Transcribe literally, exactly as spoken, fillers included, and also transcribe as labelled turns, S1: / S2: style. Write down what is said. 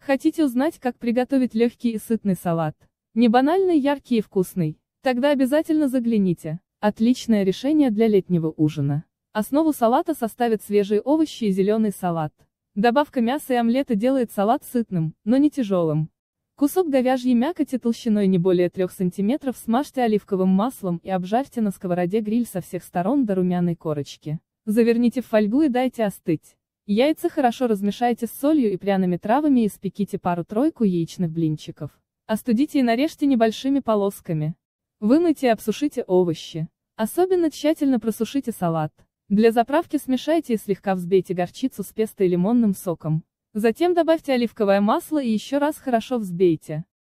S1: Хотите узнать, как приготовить легкий и сытный салат? Не банальный, яркий и вкусный? Тогда обязательно загляните. Отличное решение для летнего ужина. Основу салата составят свежие овощи и зеленый салат. Добавка мяса и омлета делает салат сытным, но не тяжелым. Кусок говяжьей мякоти толщиной не более трёх сантиметров смажьте оливковым маслом и обжарьте на сковороде гриль со всех сторон до румяной корочки. Заверните в фольгу и дайте остыть. Яйца хорошо размешайте с солью и пряными травами и испеките пару-тройку яичных блинчиков. Остудите и нарежьте небольшими полосками. Вымойте и обсушите овощи. Особенно тщательно просушите салат. Для заправки смешайте и слегка взбейте горчицу с песто и лимонным соком. Затем добавьте оливковое масло и еще раз хорошо взбейте.